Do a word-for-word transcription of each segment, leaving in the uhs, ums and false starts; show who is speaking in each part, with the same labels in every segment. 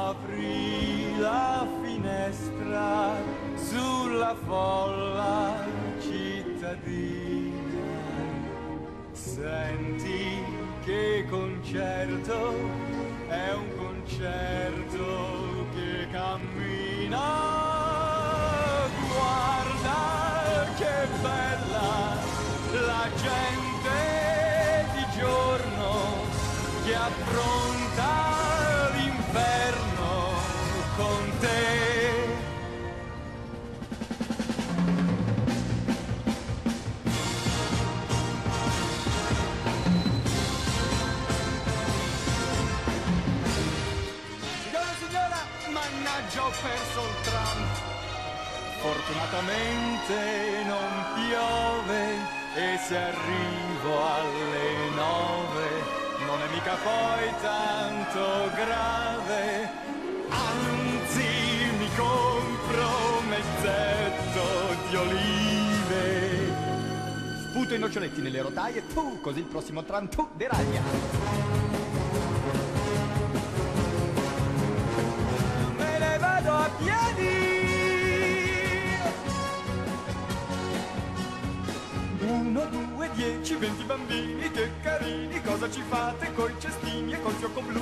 Speaker 1: Apri la finestra sulla folla cittadina, senti che concerto è un concerto che cammina. Guarda che bella la gente di giorno che affronta l'inferno con te. Signora, signora, mannaggia, ho perso il tram. Fortunatamente non piove e se arrivo alle nove non è mica poi tanto grave, anzi mi compro mezzetto di olive. Sputo i noccioletti nelle rotaie, tu, così il prossimo tram tu deraglia. Me ne vado a piedi. Uno, due, dieci, venti bambini, che carini, cosa ci fate coi cestini e col fiocco blu?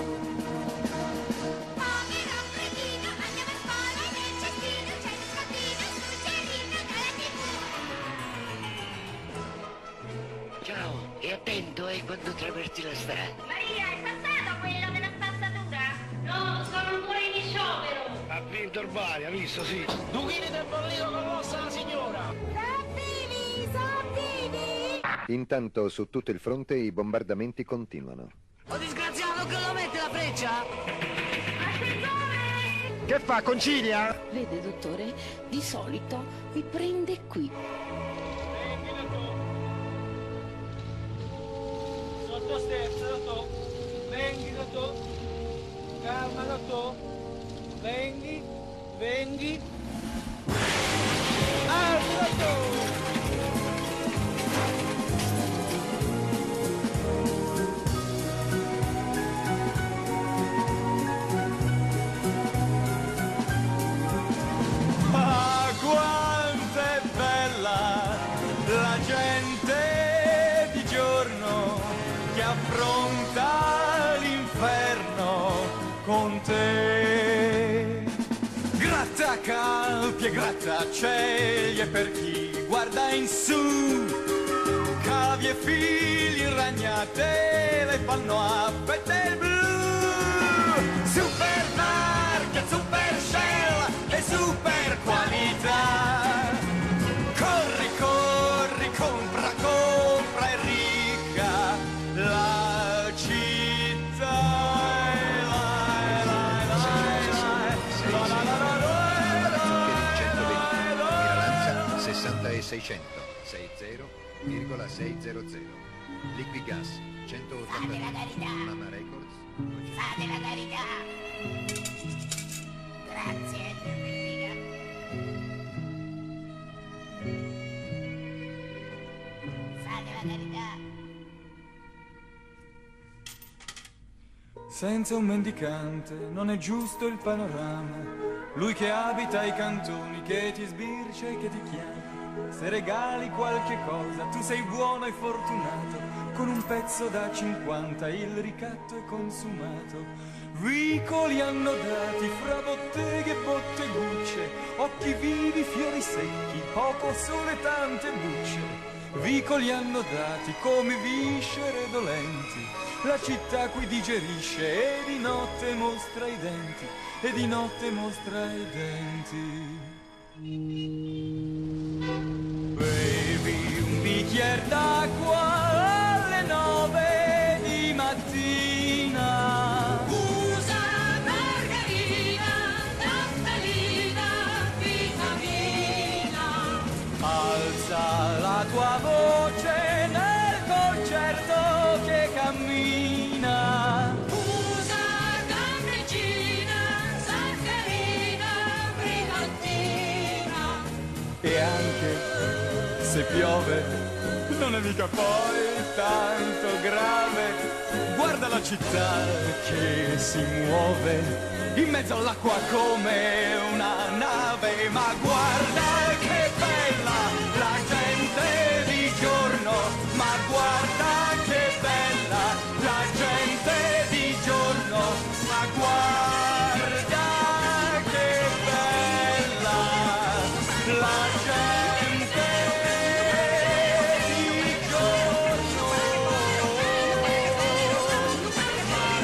Speaker 2: Povero cretino, andiamo a scuola e nel cestino c'è il biscottino, succerino dalla tivù.
Speaker 3: Ciao, e attento eh, quando traversi la strada.
Speaker 2: Maria, è passato quello della spazzatura? No, sono ancora in sciopero.
Speaker 4: Ha vinto il Bari, ha visto, sì. Due chili del bollino con l'ossa alla signora.
Speaker 2: Sottili, sottili!
Speaker 5: Intanto su tutto il fronte i bombardamenti continuano.
Speaker 3: Oh disgraziato, che lo mette la freccia?
Speaker 2: Attenzone!
Speaker 4: Che fa, concilia?
Speaker 6: Vede, dottore, di solito mi prende qui.
Speaker 1: Sotto sterzo, dottor. Venghi, dottor. Calma, dottor. Venghi, venghi. Alto, dottor. Ah, quanto è bella la gente di giorno che affronta l'inferno con te. Grattacalpi e grattaccieli per chi guarda in su, cavi e fili ragnate le fanno a fette blu. Supermarket, super shell e super qualità. Corri, corri, compra, compra e ricca la città.
Speaker 5: sessanta e seicento, sessanta virgola seicento. Liquid Gas, centottanta.
Speaker 2: Fate la carità!
Speaker 5: Mama Records.
Speaker 2: Fate la carità! Grazie, Dio benedica. Fate la carità!
Speaker 1: Senza un mendicante non è giusto il panorama. Lui che abita ai cantoni, che ti sbircia e che ti chiama. Se regali qualche cosa, tu sei buono e fortunato. Con un pezzo da cinquanta il ricatto è consumato. Vicoli annodati fra botteghe e bottegucce, occhi vivi, fiori secchi, poco sole, tante bucce. Vicoli annodati come viscere dolenti, la città qui digerisce e di notte mostra i denti, e di notte mostra i denti. Bevi un bicchiere d'acqua alle nove di mattina.
Speaker 2: Usa margarina, naftalina, vitamina.
Speaker 1: Alza la tua voce nel concerto che cammina.
Speaker 2: Usa candeggina, saccarina, brigantina.
Speaker 1: E anche se piove non è mica poi tanto grave. Guarda la città che si muove in mezzo all'acqua come una nave, ma guarda che bella la gente di giorno, ma guarda che bella la gente di giorno, ma guarda che bella la gente di giorno, ma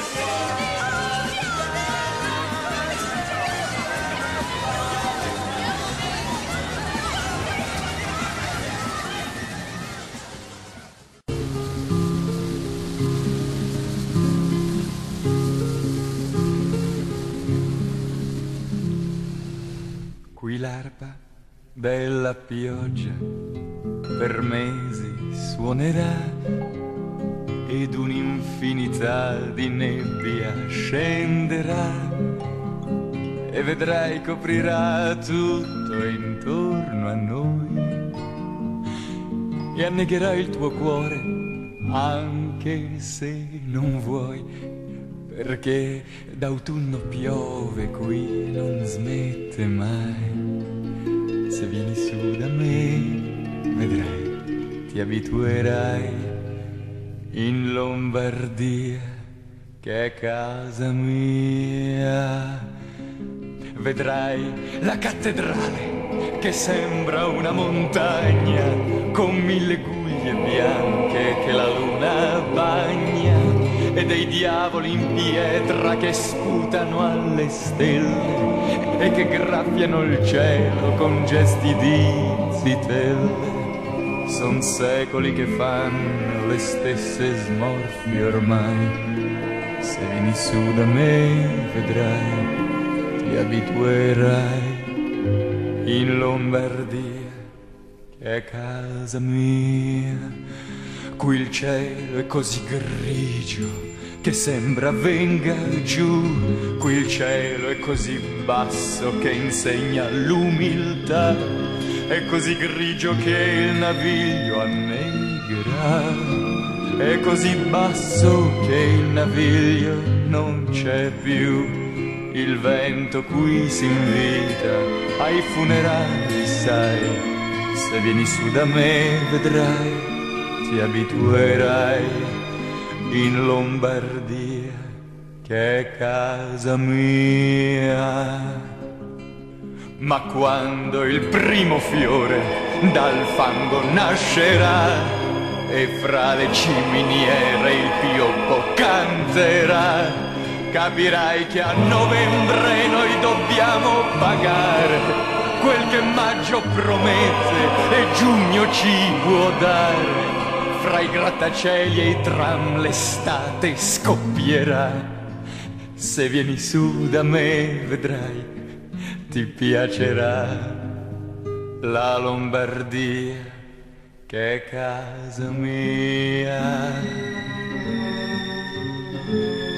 Speaker 1: qui l'arpa della pioggia per mesi suonerà ed un'infinità di nebbia scenderà e vedrai coprirà tutto intorno a noi e annegherà il tuo cuore anche se non vuoi, perché d'autunno piove qui, non smette mai. Se vieni su da me, vedrai, ti abituerai in Lombardia, che è casa mia. Vedrai la cattedrale, che sembra una montagna, con mille guglie bianche che la luna bagna, e dei diavoli in pietra che sputano alle stelle e che graffiano il cielo con gesti di zitelle. Son secoli che fanno le stesse smorfie ormai. Se vieni su da me vedrai, ti abituerai in Lombardia, che è casa mia. Qui il cielo è così grigio che sembra venga giù, qui il cielo è così basso che insegna l'umiltà, è così grigio che il naviglio annegherà, è così basso che il naviglio non c'è più, il vento qui si invita ai funerali, sai, se vieni su da me vedrai, ti abituerai in Lombardia, che è casa mia. Ma quando il primo fiore dal fango nascerà e fra le ciminiere il pioppo canterà, capirai che a novembre noi dobbiamo pagare quel che maggio promette e giugno ci può dare. Fra i grattacieli e i tram l'estate scoppierà. Se vieni su da me vedrai, ti piacerà la Lombardia, che è casa mia.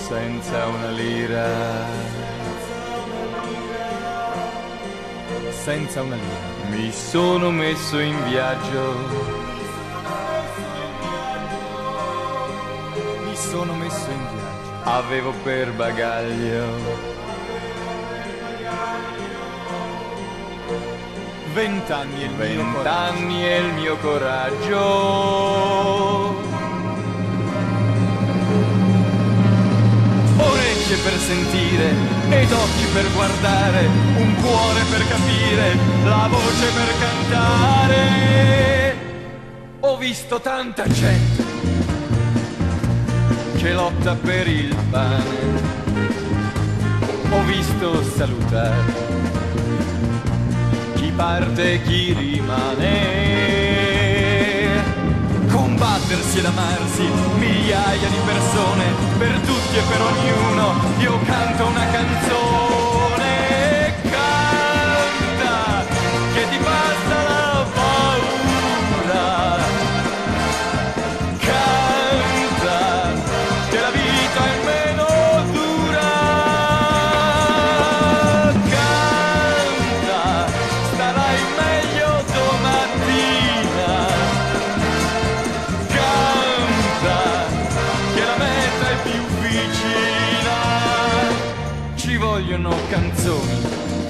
Speaker 1: senza una lira, senza una lira. Mi sono messo in viaggio, mi sono messo in viaggio. Avevo per bagaglio vent'anni e il mio coraggio. Vent'anni e il mio coraggio. Orecchie per sentire ed occhi per guardare, un cuore per capire, la voce per cantare. Ho visto tanta gente che lotta per il pane, ho visto salutare chi parte e chi rimane, combattersi ed amarsi migliaia di persone, per tutti e per ognuno io canto una canzone. Canta che ti passa la paura, canta che la vita è meno dura, canta starai meglio domattina, canta che la meta è più vicina. Ci vogliono canzoni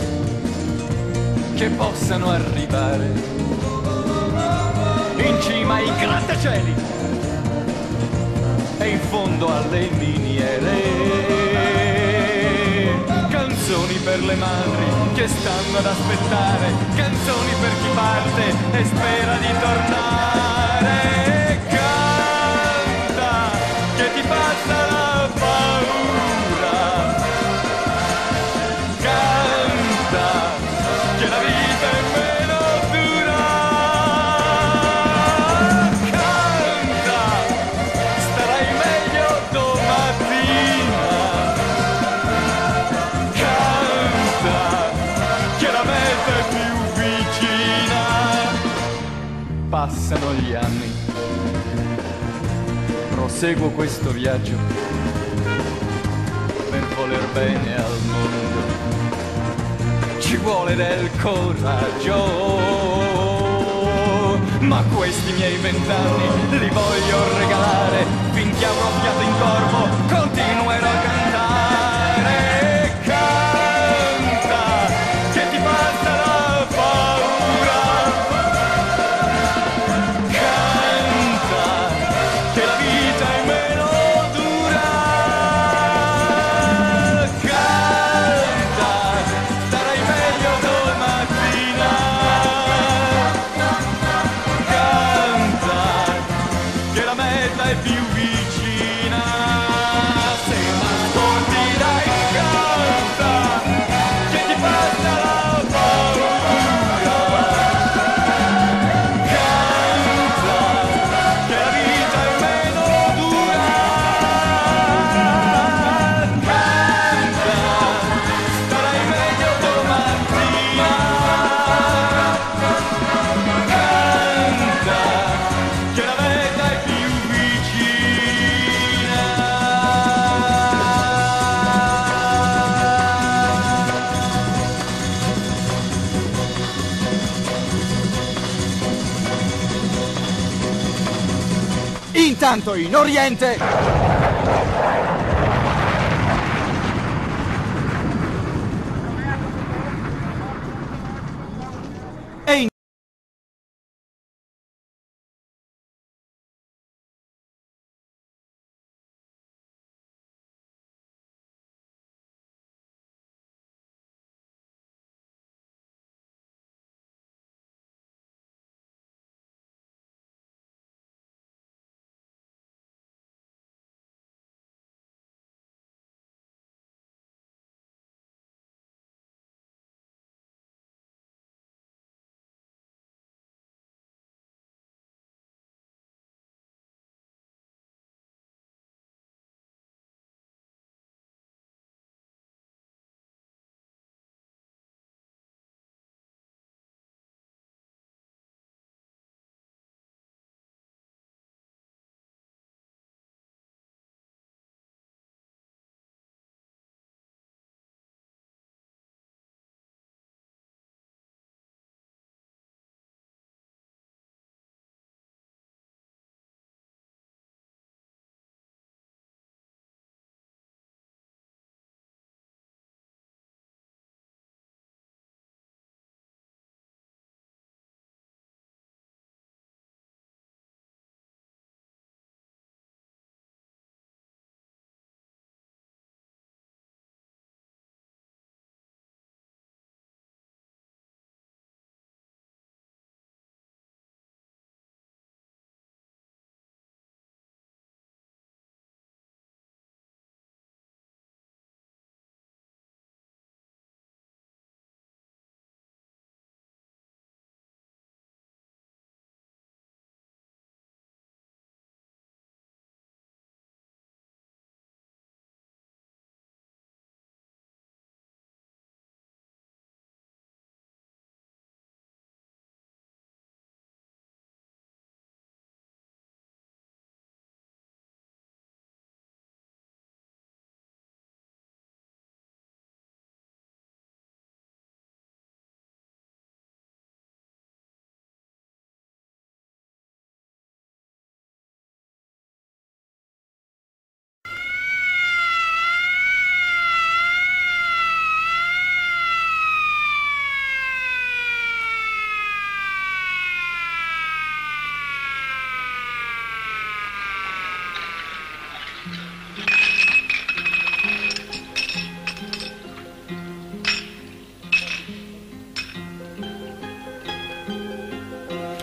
Speaker 1: che possano arrivare in cima ai grattacieli e in fondo alle miniere, canzoni per le madri che stanno ad aspettare, canzoni per chi parte e spera di tornare. Canta che ti passa la paura, canta che la vita è meno dura, canta starai meglio domattina, canta che la meta è più vicina. Passano gli anni, proseguo questo viaggio per voler bene al mondo, ci vuole del coraggio, ma questi miei vent'anni li voglio regalare, finché avrò fiato in corpo continuerò a cantare. Canta che ti passa la paura, canta che la vita è meno dura, canta starai meglio domattina, canta che la meta è più vicina. Se m'ascolti dai, canta che ti passa la paura, canta che la vita è meno dura, canta starai meglio domattina, canta che la meta è più vicina.
Speaker 7: Intanto in Oriente e in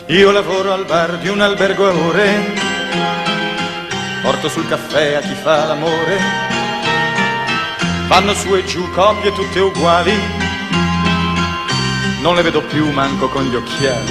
Speaker 1: Io lavoro al bar di un albergo a ore, porto sul caffè a chi fa l'amore, vanno su e giù coppie tutte uguali, non le vedo più manco con gli occhiali.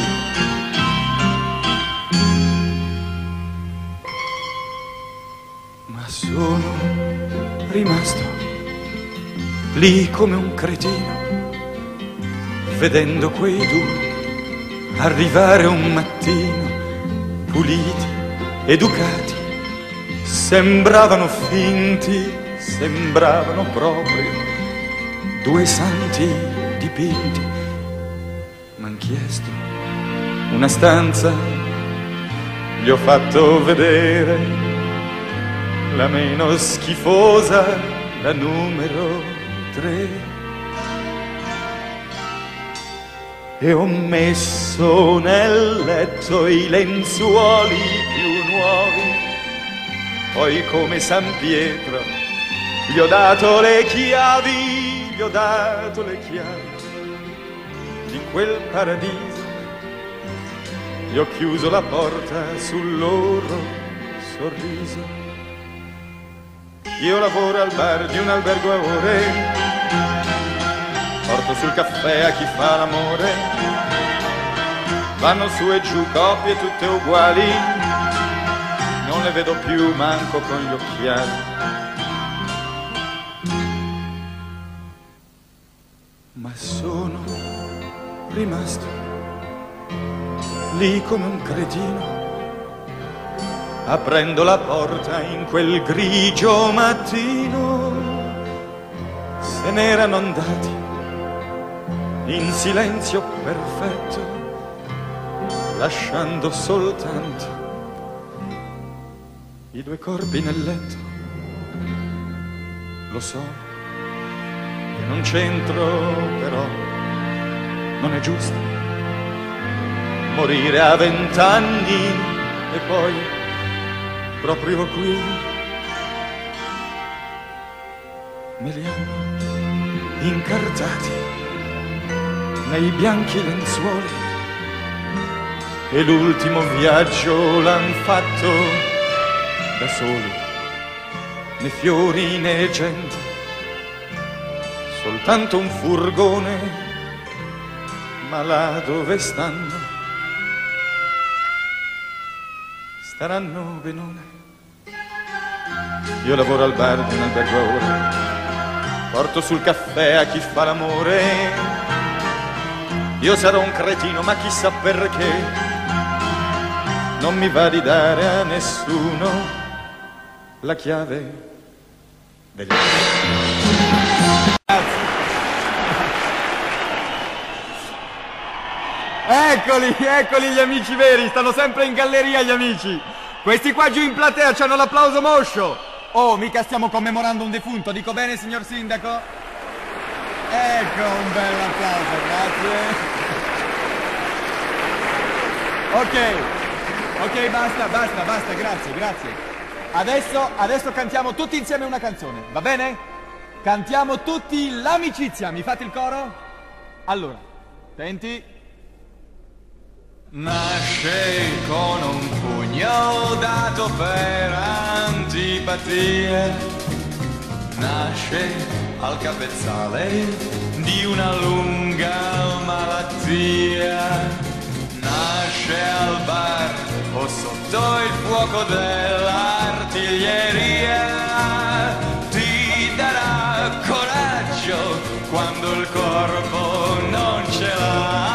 Speaker 1: Ma sono rimasto lì come un cretino, vedendo quei due arrivare un mattino, puliti, educati, sembravano finti, sembravano proprio due santi dipinti. M'han chiesto una stanza, gli ho fatto vedere la meno schifosa, la numero tre. E ho messo nel letto i lenzuoli più nuovi, poi come San Pietro gli ho dato le chiavi, gli ho dato le chiavi di quel paradiso, gli ho chiuso la porta sul loro sorriso. Io lavoro al bar di un albergo a ore, porto sul caffè a chi fa l'amore, vanno su e giù coppie tutte uguali, non le vedo più manco con gli occhiali. Ma sono rimasto lì come un cretino, aprendo la porta in quel grigio mattino. Se n'erano andati in silenzio perfetto, lasciando soltanto i due corpi nel letto. Lo so che non c'entro, però non è giusto morire a vent'anni e poi proprio qui me li hanno incartati nei bianchi lenzuoli, e l'ultimo viaggio l'han fatto da soli, né fiori né gente, soltanto un furgone. Ma là dove stanno, staranno benone. Io lavoro al bar di un albergo a ore, porto sul caffè a chi fa l'amore. Io sarò un cretino, ma chissà perché non mi va di dare a nessuno la chiave degli
Speaker 7: Eccoli, eccoli gli amici veri, stanno sempre in galleria gli amici. Questi qua giù in platea c'hanno l'applauso moscio. Oh, mica stiamo commemorando un defunto, dico bene signor sindaco? Ecco un bel applauso, grazie. Ok, ok, basta, basta, basta, grazie, grazie. Adesso, adesso cantiamo tutti insieme una canzone, va bene? Cantiamo tutti l'amicizia, mi fate il coro? Allora, attenti.
Speaker 1: Nasce con un pugno dato per antipatia, nasce al capezzale di una lunga malattia, nasce al bar o sotto il fuoco dell'artiglieria, ti darà coraggio quando il corpo non ce l'ha.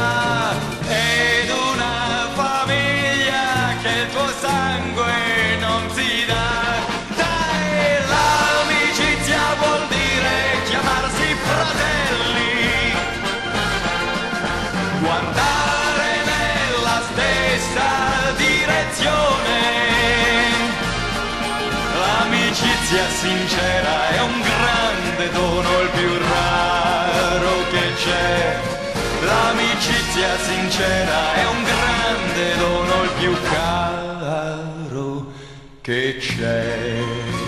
Speaker 1: L'amicizia sincera è un grande dono, il più raro che c'è. L'amicizia sincera è un grande dono, il più caro che c'è.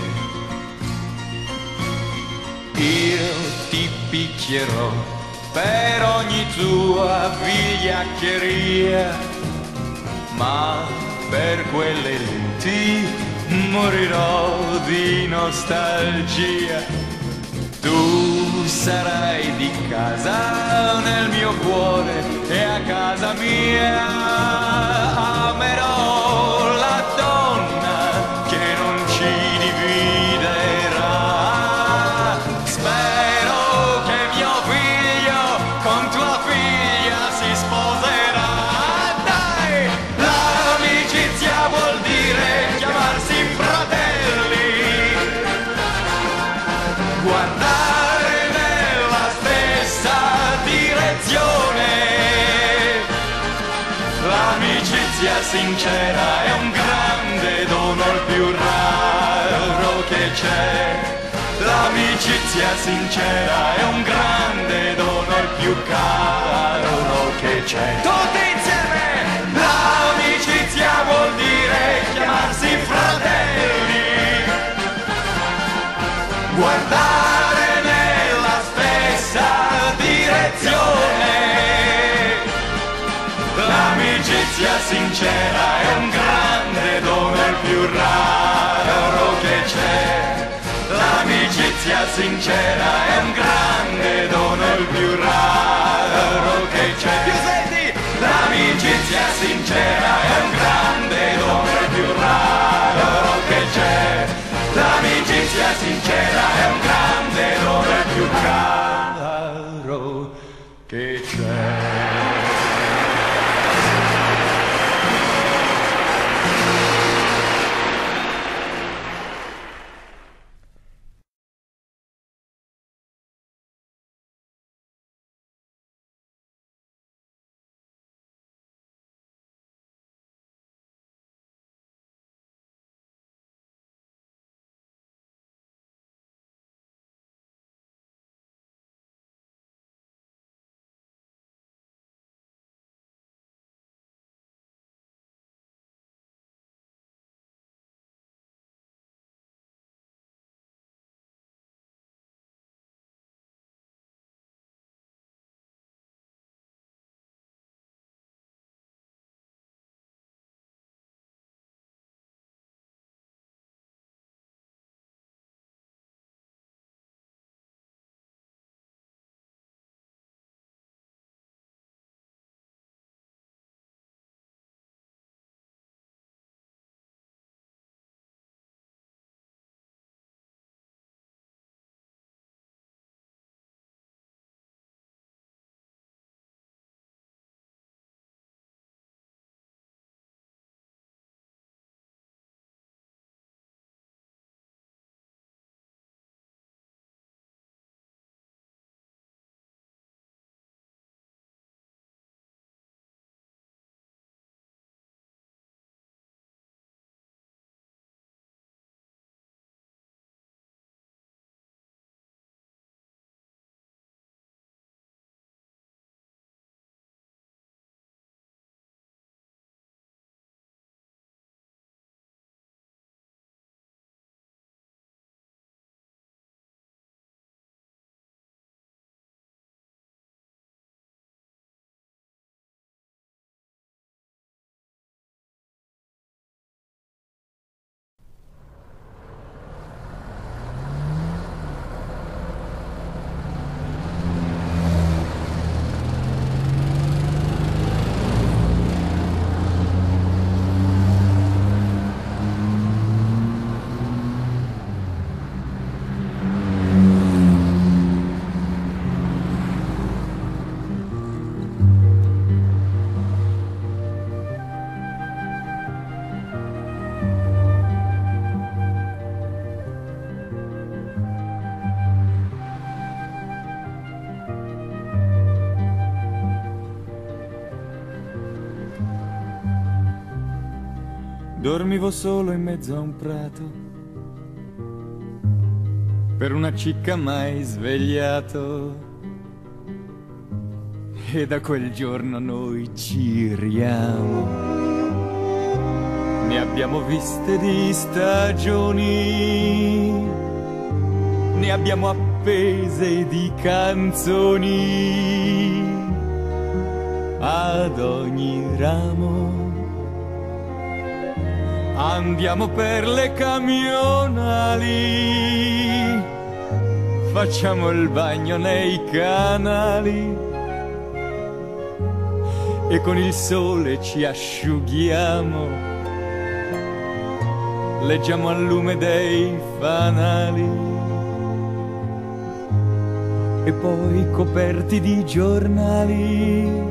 Speaker 1: Io ti picchierò per ogni tua vigliaccheria, ma per quelle lenti morirò di nostalgia. Tu sarai di casa nel mio cuore e a casa mia amerò la donna che non ci dividerà. Spero che mio figlio con tua figlia si sposerà. Dai, l'amicizia vuol dire chiamarsi fratelli, guardare nella stessa direzione. L'amicizia sincera è un grande dono, il più raro che c'è. L'amicizia sincera è un grande dono, il più caro che c'è. Tutti insieme! L'amicizia vuol dire chiamarsi fratelli, guardare nella stessa direzione. L'amicizia sincera è un grande dono, il più raro che c'è. L'amicizia sincera è un grande dono, il più raro che c'è. Più senti! L'amicizia sincera è un grande dono, il più raro che c'è. L'amicizia sincera è un grande dono, il più caro che c'è. Dormivo solo in mezzo a un prato, per una cicca mai svegliato, e da quel giorno noi giriamo. Ne abbiamo viste di stagioni, ne abbiamo appese di canzoni, ad ogni ramo Andiamo per le camionali, facciamo il bagno nei canali e con il sole ci asciughiamo, leggiamo al lume dei fanali e poi coperti di giornali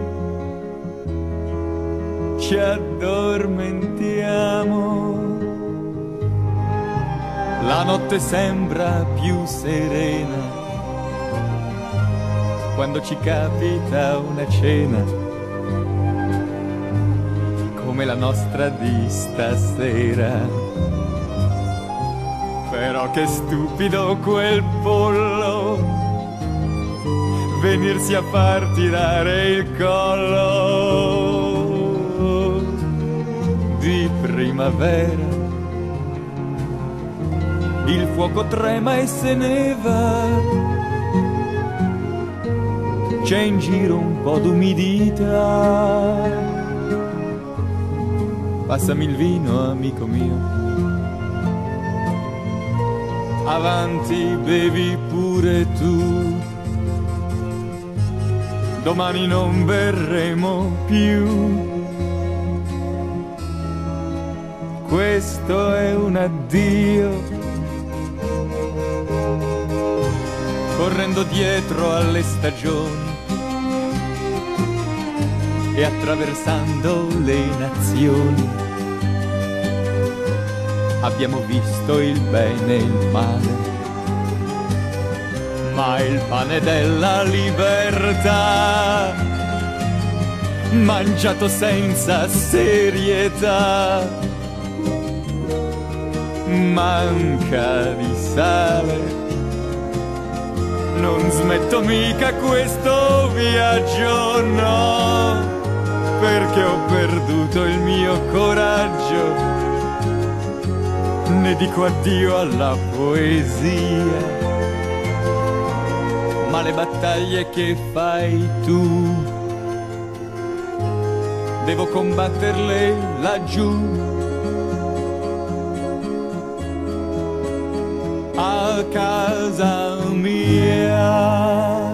Speaker 1: ci addormentiamo. La notte sembra più serena quando ci capita una cena come la nostra di stasera. Però che stupido quel pollo venirsi a far tirare il collo di primavera. Il fuoco trema e se ne va, c'è in giro un po' d'umidità. Passami il vino, amico mio. Avanti, bevi pure tu. Domani non berremo più. Questo è un addio. Correndo dietro alle stagioni e attraversando le nazioni, abbiamo visto il bene e il male, ma il pane della libertà, mangiato senza serietà, manca di sale. Non smetto mica questo viaggio, no, perché ho perduto il mio coraggio. Ne dico addio alla poesia, ma le battaglie che fai tu devo combatterle laggiù, a casa mia.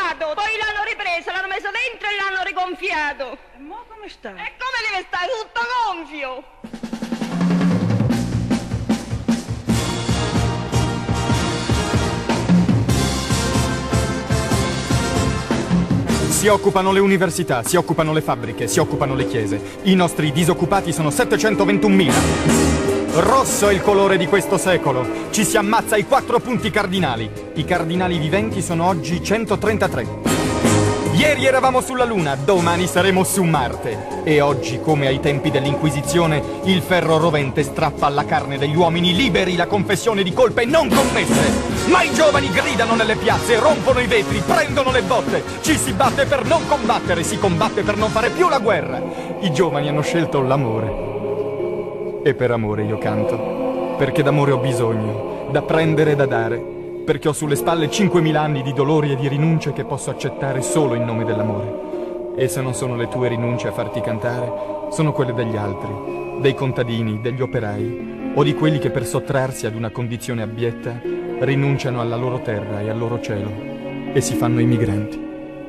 Speaker 8: sciapato, poi l'hanno ripreso, l'hanno messo dentro e l'hanno rigonfiato.
Speaker 3: E mo come sta?
Speaker 8: E come deve stare? Tutto gonfio.
Speaker 7: Si occupano le università, si occupano le fabbriche, si occupano le chiese. I nostri disoccupati sono settecentoventunomila. Rosso è il colore di questo secolo. Ci si ammazza ai quattro punti cardinali. I cardinali viventi sono oggi centotrentatré. Ieri eravamo sulla Luna, domani saremo su Marte. E oggi, come ai tempi dell'Inquisizione, il ferro rovente strappa alla carne degli uomini liberi la confessione di colpe non commesse. Ma i giovani gridano nelle piazze, rompono i vetri, prendono le botte. Ci si batte per non combattere, si combatte per non fare più la guerra. I giovani hanno scelto l'amore. E per amore io canto, perché d'amore ho bisogno, da prendere e da dare. Perché ho sulle spalle cinquemila anni di dolori e di rinunce che posso accettare solo in nome dell'amore. E se non sono le tue rinunce a farti cantare, sono quelle degli altri, dei contadini, degli operai, o di quelli che per sottrarsi ad una condizione abietta rinunciano alla loro terra e al loro cielo e si fanno i migranti.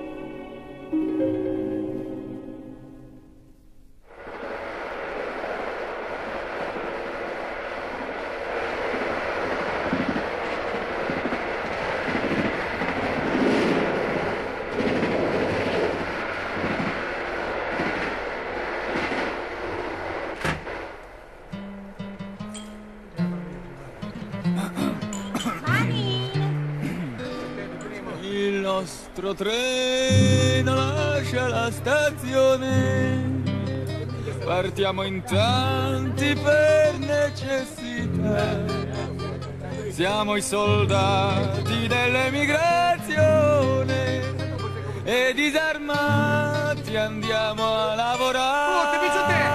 Speaker 1: Il nostro treno lascia la stazione, partiamo in tanti per necessità, siamo i soldati dell'emigrazione e disarmati andiamo a lavorare.
Speaker 2: E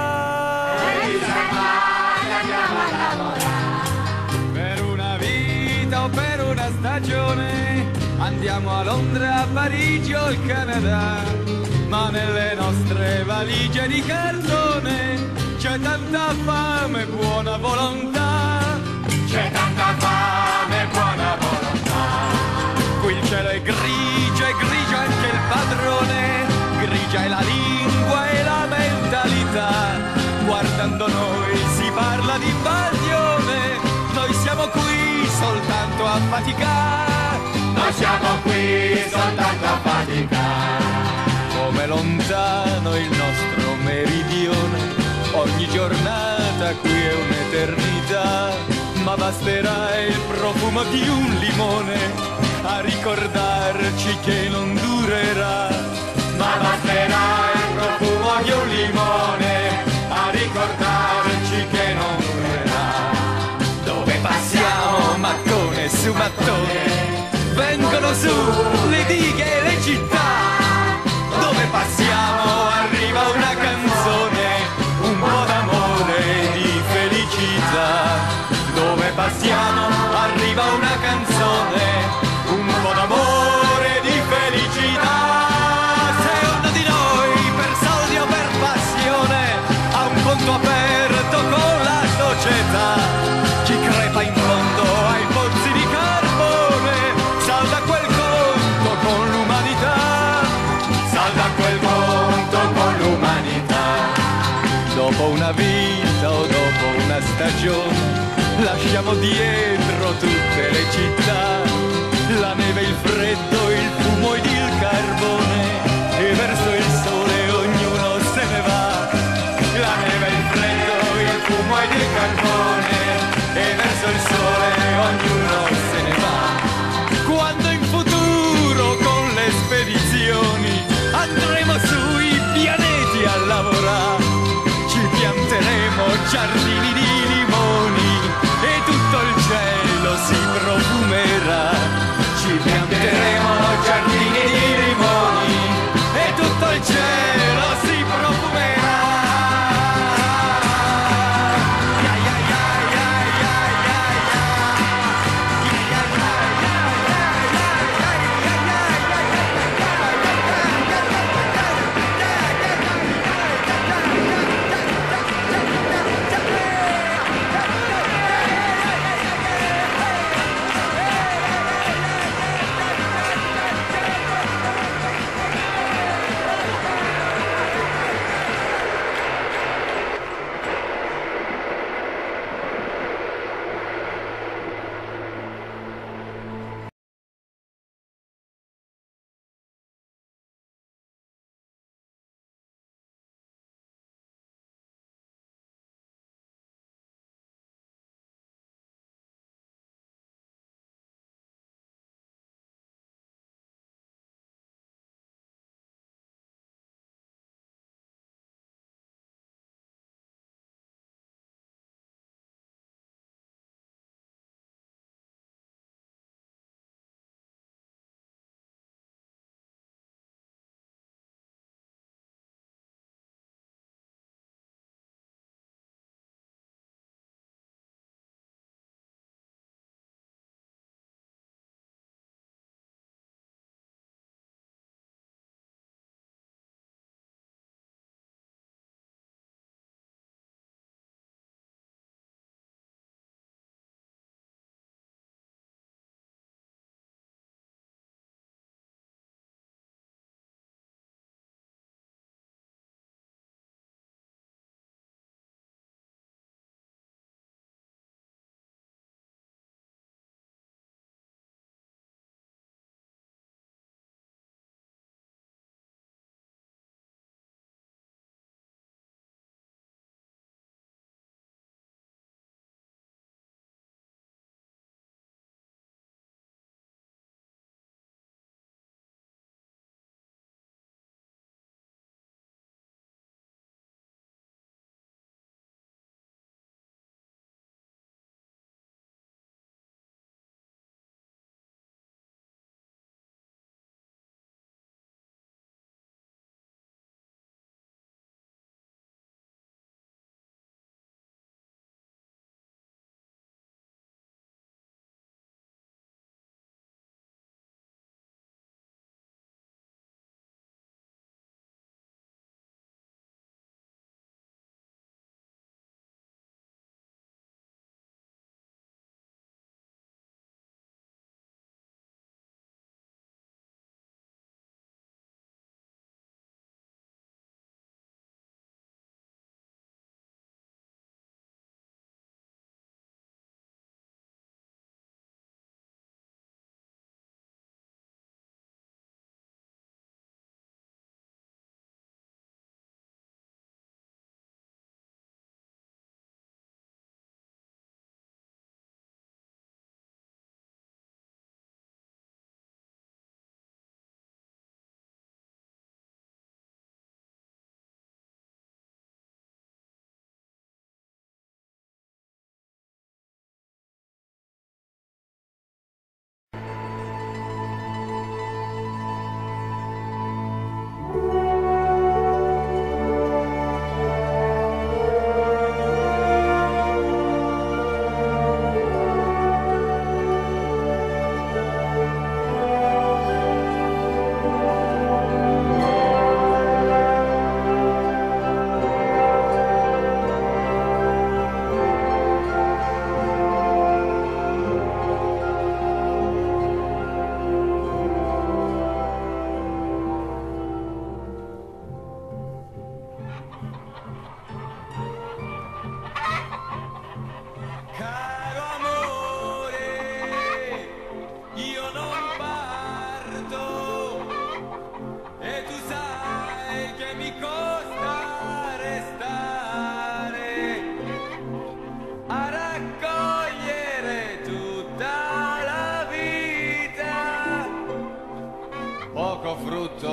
Speaker 2: disarmati andiamo a lavorare.
Speaker 1: Per una vita o per una stagione andiamo a Londra, a Parigi o al Canada, ma nelle nostre valigie di cartone c'è tanta fame e buona volontà. C'è tanta fame e buona volontà. Qui il cielo è grigio e grigio anche il padrone, grigia è la lingua e la mentalità. Guardando noi si parla di invasione, noi siamo qui soltanto a faticare. Noi siamo qui soltanto a faticare. Come lontano il nostro meridione, ogni giornata qui è un'eternità. Ma basterà il profumo di un limone a ricordarci che non durerà. Ma basterà il profumo di un limone a ricordarci che non durerà. Dove passiamo mattone su mattone, vengono su le dighe e le città. Dove passiamo arriva una canzone, un po' d'amore e di felicità. Dove passiamo arriva una canzone, un po' d'amore e di felicità. Se uno di noi per soldi o per passione ha un conto aperto con la società, ci crepa in fondo ai pozzi di carbone, salda quel conto con l'umanità, salda quel conto con l'umanità. Dopo una vita o dopo una stagione lasciamo dietro tutte le città, la neve, il freddo, il fumo ed il carbone, e verso il sole ognuno se ne va. La neve, il freddo, il fumo ed il carbone, e verso il sole ognuno se ne va. Quando in futuro con le spedizioni andremo sui pianeti a lavorare, ci pianteremo giardini di limoni e tutto il cielo si profumerà. Ci pianteremo giardini di limoni e tutto il cielo si profumerà.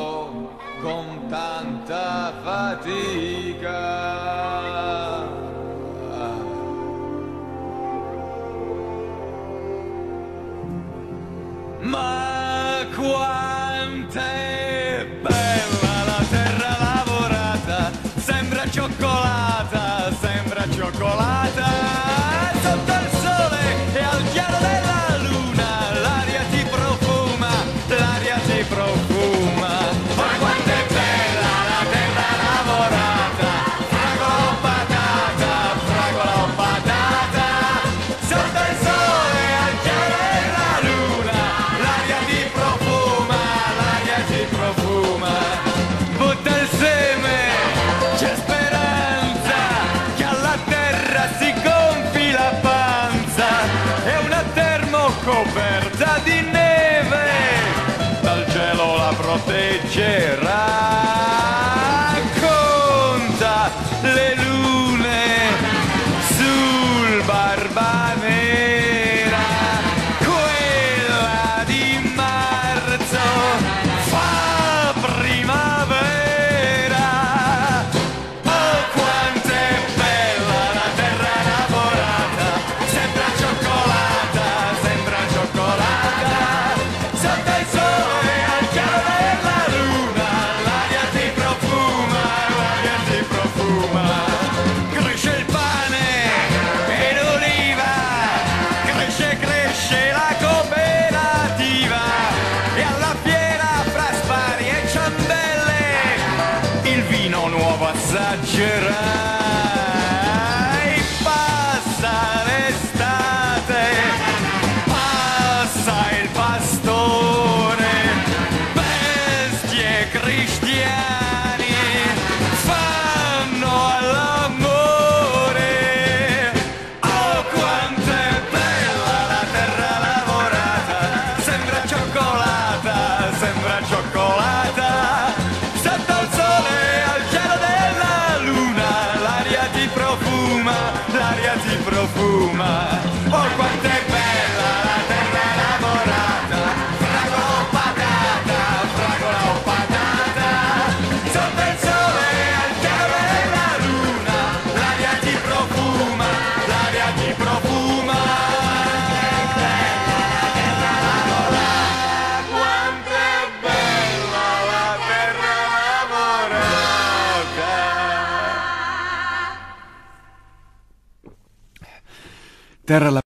Speaker 1: lavoro con tanta fatica. Ma quant'è bella la terra lavorata, sembra cioccolata, sembra cioccolata, sotto il sole e al chiaro della luna, l'aria ti profuma, l'aria ti profuma. Ma quant'è bella la terra lavorata, fragola o patata, fragola o patata, sotto il sole e al chiaro della luna, l'aria ti profuma, l'aria ti profuma. Butta il seme, c'è speranza che alla terra si gonfi la panza, è una termocoperta di neve, dal cielo la proteggerà. Conta le lune sul Barba Nera, quella di marzo fa primavera. Oh, quant'è bella la terra lavorata, sembra cioccolata, sembra cioccolata, sotto il sole al chiaro della luna, l'aria ti profuma, l'aria ti profuma. Cresce il pane e l'oliva, cresce, cresce la cooperativa, e alla fiera fra spari e ciambelle il vino nuovo assaggerai. Passa l'estate, passa il pastore, bestie cristiani fanno all'amore. Oh, quant'è bella la terra lavorata, sembra cioccolata, sembra cioccolata, sotto il sole al chiaro della luna, l'aria ti profuma, l'aria ti profuma. Oh, quant'è bella la terra lavorata, fragola o patata, fragola o patata, sotto il sole al chiaro della luna, l'aria ti profuma, l'aria ti profuma. Quant'è bella la terra lavorata. Terra la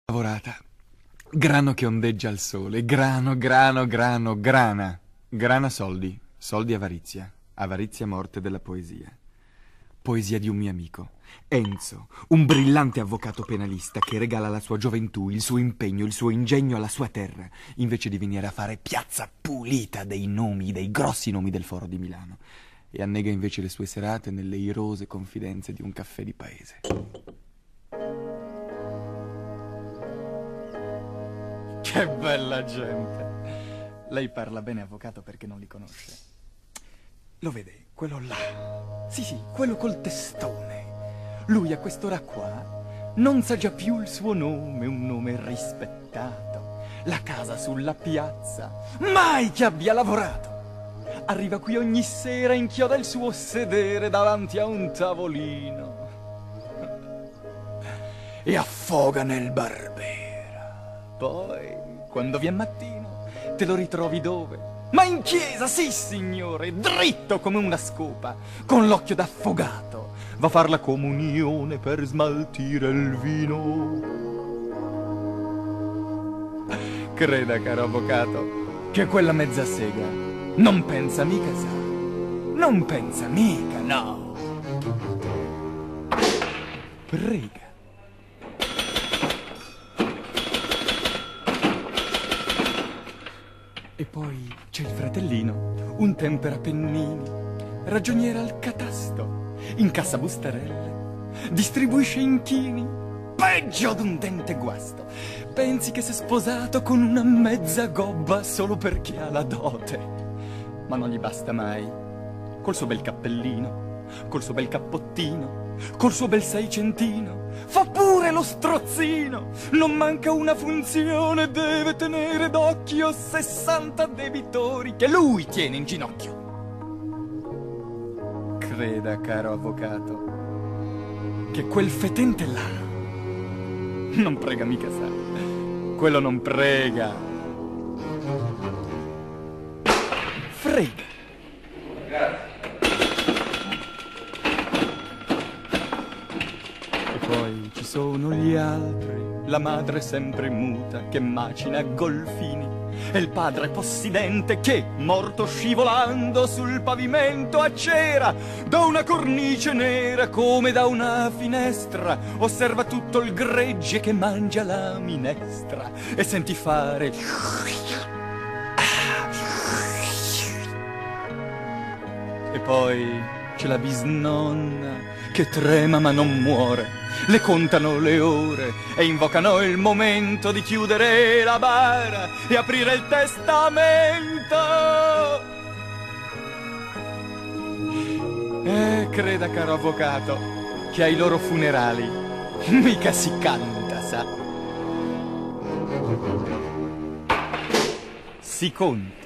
Speaker 7: Lavorata. Grano che ondeggia al sole. Grano, grano, grano, grana. Grana soldi. Soldi avarizia. Avarizia morte della poesia. Poesia di un mio amico, Enzo, un brillante avvocato penalista che regala la sua gioventù, il suo impegno, il suo ingegno alla sua terra, invece di venire a fare piazza pulita dei nomi, dei grossi nomi del Foro di Milano, e annega invece le sue serate nelle irose confidenze di un caffè di paese. Che bella gente! Lei parla bene, avvocato, perché non li conosce. Lo vede, quello là. Sì, sì, quello col testone. Lui a quest'ora qua non sa già più il suo nome, un nome rispettato. La casa sulla piazza, mai che abbia lavorato. Arriva qui ogni sera, inchioda il suo sedere davanti a un tavolino e affoga nel Barbera. Poi, quando vi è mattino, te lo ritrovi dove? Ma in chiesa, sì signore, dritto come una scopa, con l'occhio d'affogato, va a far la comunione per smaltire il vino. Creda, caro avvocato, che quella mezza sega non pensa mica, sa, non pensa mica, no. Prega. E poi c'è il fratellino, un temperapennini, ragioniere al catasto, incassa bustarelle, distribuisce inchini, peggio d'un dente guasto. Pensi che si è sposato con una mezza gobba solo perché ha la dote, ma non gli basta mai, col suo bel cappellino, col suo bel cappottino, col suo bel seicentino, fa pure lo strozzino, non manca una funzione, deve tenere d'occhio sessanta debitori che lui tiene in ginocchio. Creda, caro avvocato, che quel fetente là non prega mica, sa, quello non prega, frega. Grazie. Poi ci sono gli altri, la madre sempre muta che macina golfini, e il padre possidente che, morto scivolando sul pavimento a cera, da una cornice nera come da una finestra, osserva tutto il gregge che mangia la minestra e senti fare... E poi c'è la bisnonna che trema ma non muore. Le contano le ore e invocano il momento di chiudere la bara e aprire il testamento. E creda, caro avvocato, che ai loro funerali mica si canta, sa. Si conta.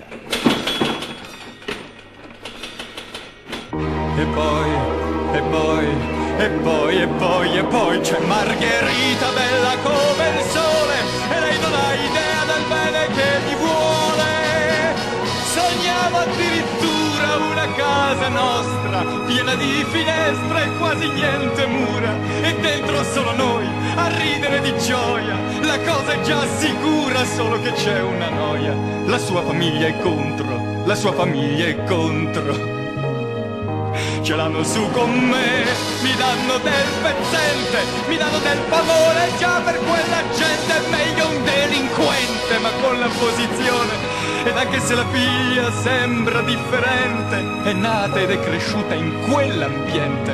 Speaker 7: E poi, e poi, e poi, e poi, e poi c'è Margherita bella come il sole e lei non ha idea del bene che gli vuole. Sogniamo addirittura una casa nostra piena di finestre e quasi niente mura e dentro solo noi a ridere di gioia. La cosa è già sicura, solo che c'è una noia. La sua famiglia è contro, la sua famiglia è contro. Ce l'hanno su con me, mi danno del pezzente, mi danno del favore, già per quella gente è meglio un delinquente, ma con la posizione. Ed anche se la figlia sembra differente, è nata ed è cresciuta in quell'ambiente.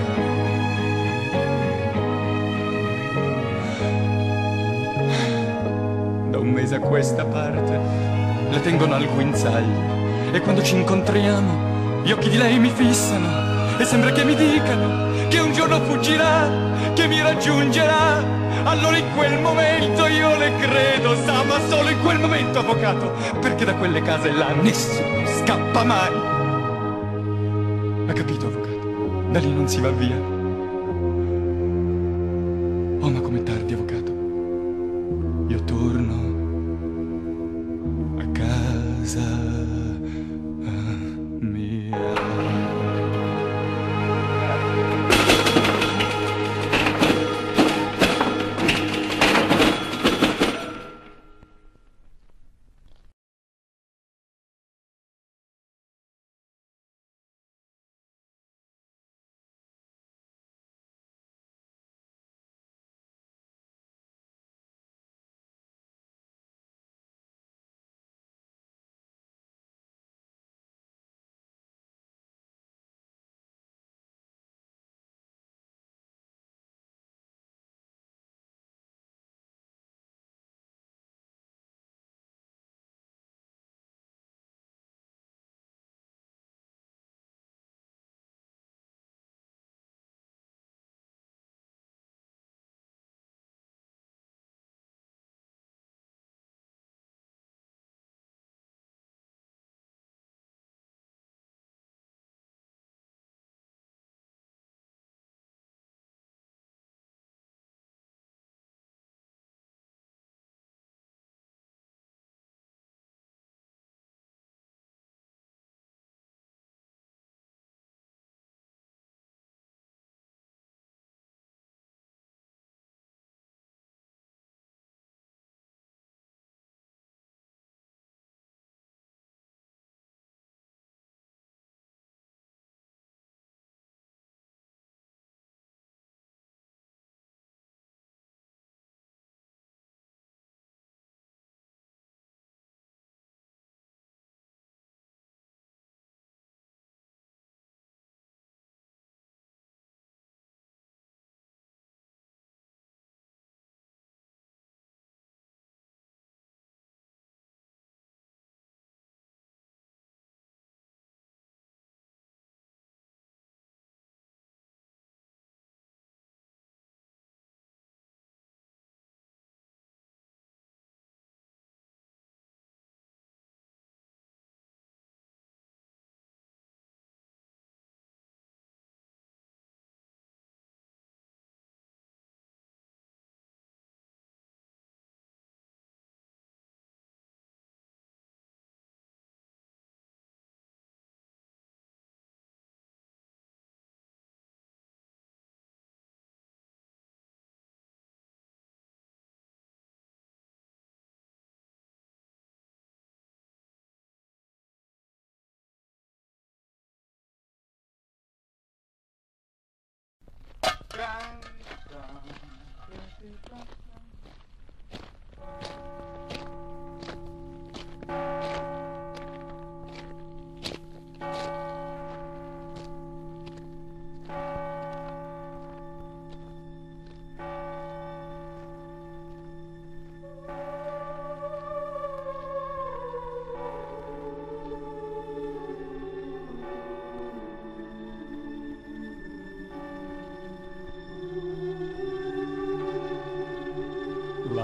Speaker 7: Da un mese a questa parte la tengono al guinzaglio e quando ci incontriamo gli occhi di lei mi fissano. E sembra che mi dicano che un giorno fuggirà, che mi raggiungerà. Allora in quel momento io le credo, sa, ma solo in quel momento, avvocato, perché da quelle case là nessuno scappa mai. Ha capito, avvocato? Da lì non si va via. Oh, ma com'è tardi, avvocato. Io torno a casa mia.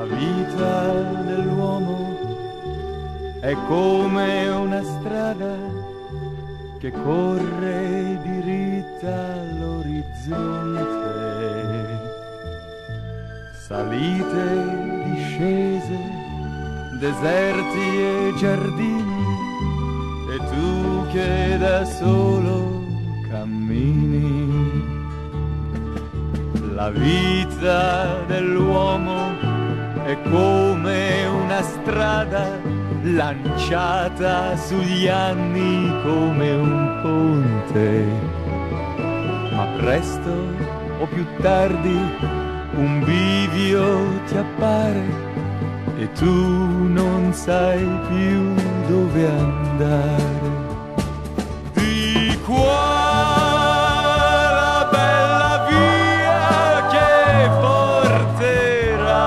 Speaker 1: La vita dell'uomo è come una strada che corre diritta all'orizzonte. Salite, discese, deserti e giardini, e tu che da solo cammini. La vita dell'uomo è come una strada lanciata sugli anni come un ponte, ma presto o più tardi un bivio ti appare e tu non sai più dove andare. Di qua la bella via che porterà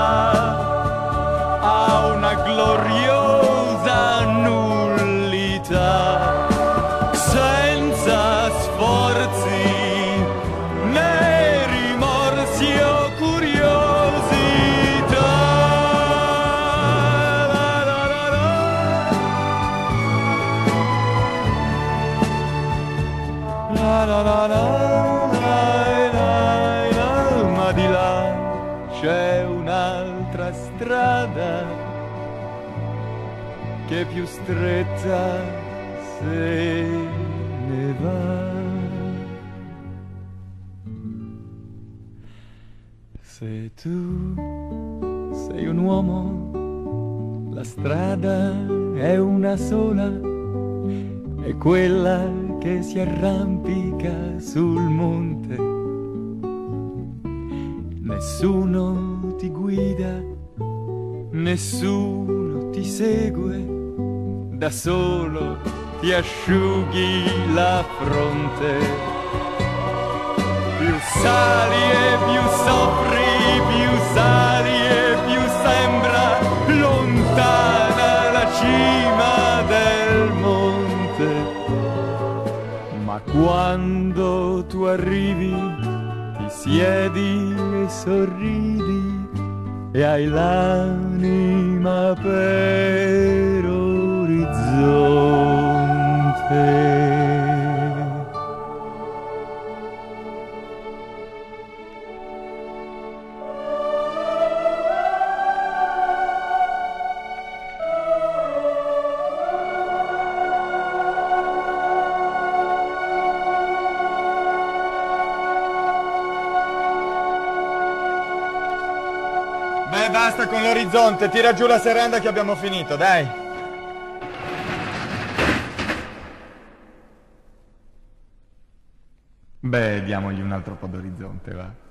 Speaker 1: a una gloriosa nullità, senza sforzi né rimorsi o curiosità. La la la la. La la la la, la, la, la. Ma di là c'è un'altra strada che più stretta se ne va. Se tu sei un uomo, la strada è una sola, è quella che si arrampica sul monte. Nessuno ti guida, nessuno ti segue, da solo ti asciughi la fronte. Più sali e più soffri, più sali e più sembra lontana la cima del monte. Ma quando tu arrivi, ti siedi e sorridi e hai l'anima per orizzonte.
Speaker 7: Beh, basta con l'orizzonte, tira giù la serranda che abbiamo finito, dai. Beh, diamogli un altro po' d'orizzonte, va.